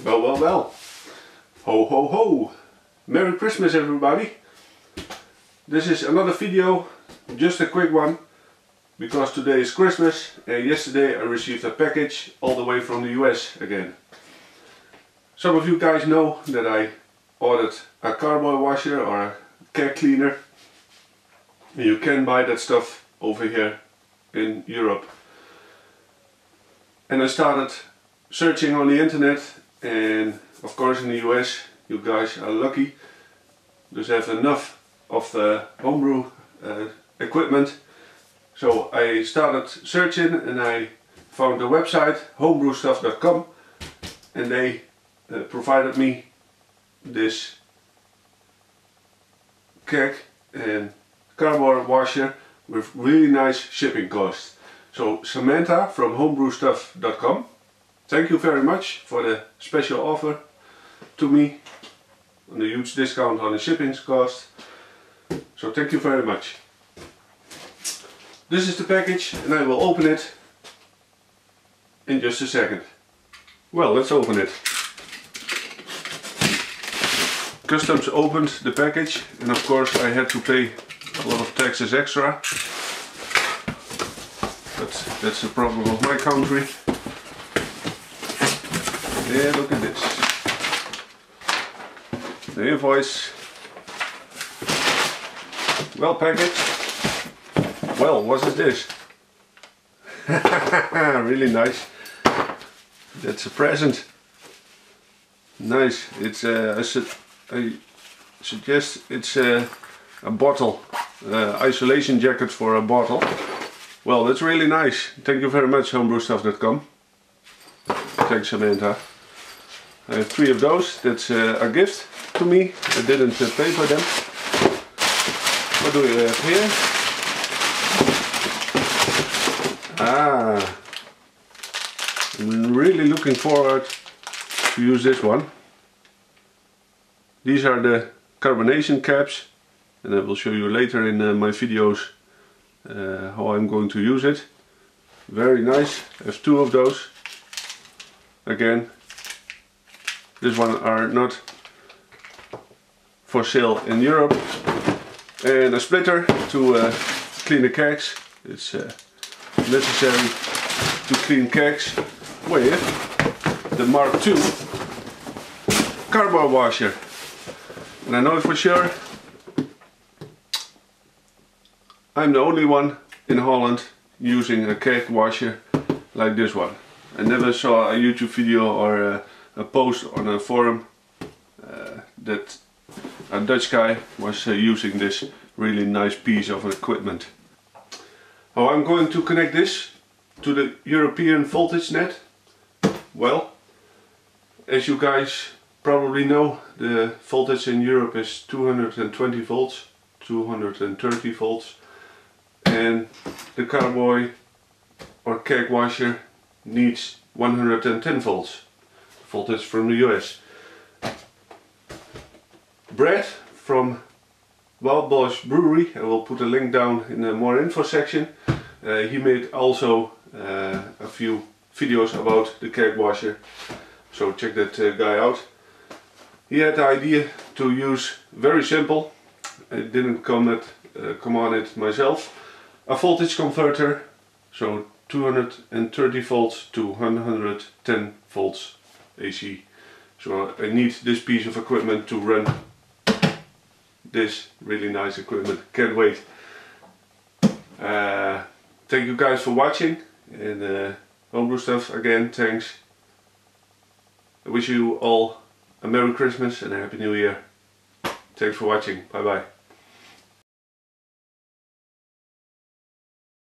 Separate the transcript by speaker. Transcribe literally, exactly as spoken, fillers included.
Speaker 1: Well, well, well. Ho, ho, ho. Merry Christmas, everybody. This is another video, just a quick one, because today is Christmas and yesterday I received a package all the way from the U S again. Some of you guys know that I ordered a carboy washer or a keg cleaner. You can buy that stuff over here in Europe. And I started searching on the internet, and of course in the U S you guys are lucky. Just have enough of the homebrew uh, equipment. So I started searching and I found the website homebrew stuff dot com, and they uh, provided me this keg and carboy washer with really nice shipping costs. So Samantha from homebrew stuff dot com, thank you very much for the special offer to me and the huge discount on the shipping cost. So thank you very much. This is the package and I will open it in just a second. Well, let's open it. Customs opened the package and of course I had to pay a lot of taxes extra. But that's the problem of my country. Yeah, look at this. The invoice. Well packaged. Well, what is this? Really nice. That's a present. Nice. It's uh, I, su I suggest it's uh, a bottle. Uh, isolation jacket for a bottle. Well, that's really nice. Thank you very much, homebrew stuff dot com. Thanks, Samantha. I have three of those. That's uh, a gift to me. I didn't uh, pay for them. What do we have here? Ah, I'm really looking forward to use this one. These are the carbonation caps, and I will show you later in uh, my videos uh, how I'm going to use it. Very nice. I have two of those. Again, this one are not for sale in Europe. And a splitter to uh, clean the kegs. It's uh, necessary to clean kegs with the Mark two carboy washer. And I know for sure I'm the only one in Holland using a keg washer like this one. I never saw a YouTube video or a, a post on a forum uh, that a Dutch guy was uh, using this really nice piece of equipment. How I'm going to connect this to the European voltage net? Well, as you guys probably know, the voltage in Europe is two hundred twenty volts, two hundred thirty volts, and the carboy or keg washer needs one hundred ten volts, voltage from the U S. Brad from Wild Boys Brewery, I will put a link down in the more info section. Uh, he made also uh, a few videos about the keg washer, so check that uh, guy out. He had the idea to use, very simple, I didn't come, at, uh, come on it myself, a voltage converter, so two hundred thirty volts to one hundred ten volts A C. So I need this piece of equipment to run this really nice equipment. Can't wait. Uh, thank you guys for watching, and uh, homebrew stuff again, thanks. I wish you all a Merry Christmas and a Happy New Year. Thanks for watching. Bye bye.